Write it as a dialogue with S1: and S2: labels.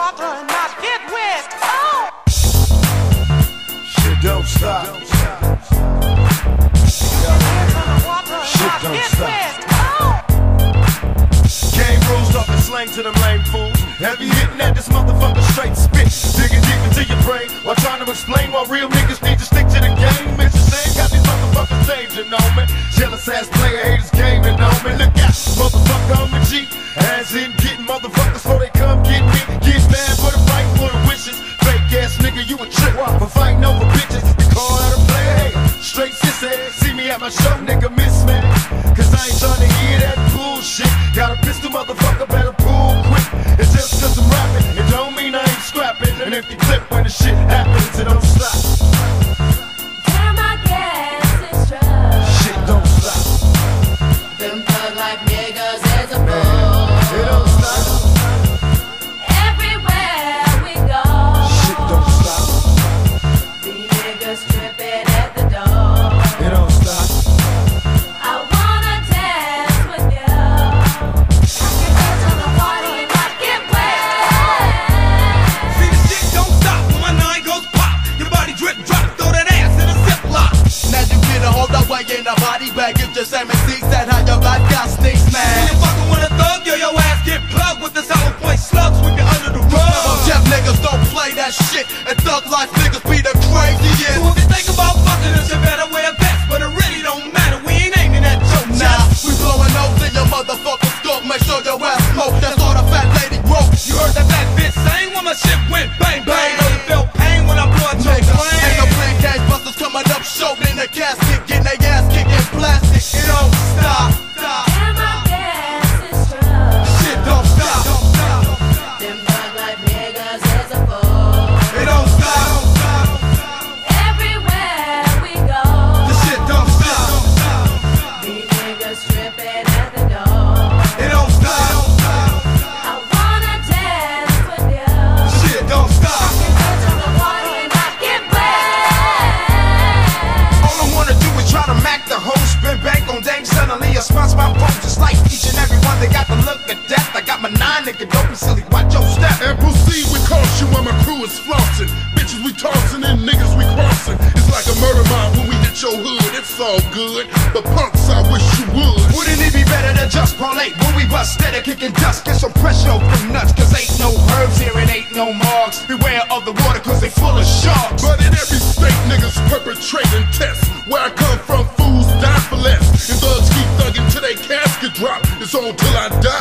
S1: water and not get wet. Oh!
S2: Shit don't stop. Shit don't stop. Game rules off and slang to them lame fools. Heavy hitting at this motherfucker straight spit. Digging deep into your brain while trying to explain why real niggas need to stick to the game. It's the same, got these motherfuckers changing on me. Jealous ass player haters gaming on me. Look out, motherfucker, I'm a G. As in getting motherfuckers before they come get me. Get mad for the fight, for the wishes. Fake ass nigga, you a trick for fighting over bitches. You call out a player hater. Straight sissy. See me at my show, nigga, miss man. Cause I ain't trying to hear that bullshit. Got a pistol, motherfucker, better pull quick. It's just cause I'm rapping, it don't mean I ain't scrapping. And if you clip when the shit happens, it don't stop.
S3: Damn, I guess it's true.
S2: Shit don't stop.
S3: Them thug like niggas is a fool.
S2: It don't stop.
S3: Everywhere we go.
S2: Shit don't stop.
S3: These niggas tripping at the door.
S2: It don't stop.
S3: I wanna dance with you. I can go to the party and not get wet.
S4: See, the shit don't stop when my nine goes pop. Your body drip, drop, throw that ass in a ziplock.
S5: Now you get a hold up way in the body bag. It's just MCs that how your life got stinks,
S4: When
S5: man.
S4: you fucking with a thug, yo, your ass get plugged with the solid point slugs sweep you under the rug.
S5: Jeff niggas don't play that shit, and thug life niggas be the craziest.
S4: So if you think about fucking us, you better wear a vest. But it really don't matter, we ain't aiming at your
S5: Nah,
S4: chest.
S5: we blowing nose in your motherfucking skull. Make sure your ass smoke. That's all the fat lady broke.
S4: You heard that fat bitch saying when my shit went bang bang. Know you felt pain when I blew out your
S5: Nigga,
S4: brain.
S5: ain't no plain cash busters coming up short in the casket, getting their ass kicked in plastic.
S4: It don't stop.
S3: Damn, I guess it's true.
S5: Shit don't stop.
S3: Them thug like niggas is a fool.
S4: It don't stop.
S3: Everywhere we go.
S4: The shit don't stop.
S3: These niggas tripping at the door.
S4: It don't stop.
S3: I wanna dance with you.
S4: The shit don't stop.
S3: Go to the party and not get wet.
S2: All I wanna do is try to mac the whole spin back on dang. Suddenly I sponsor my phone just like each and every one. They got the look of death. I got my nine, nigga, don't be silly. Watch your step.
S6: And proceed with caution when my crew is flossing. Bitches we tossing and niggas we crossing. It's like a murder mob when we hit your hood. It's all good, but punks, I wish you would.
S2: Wouldn't it be better than just parlay? When we bust steady kicking dust, get some pressure off them nuts. Cause ain't no herbs here and ain't no marks. Beware of the water cause they full of sharks.
S6: But in every state, niggas perpetrating tests. Where I come from, fools die for less. And thugs keep thugging till they casket drop. It's on till I die.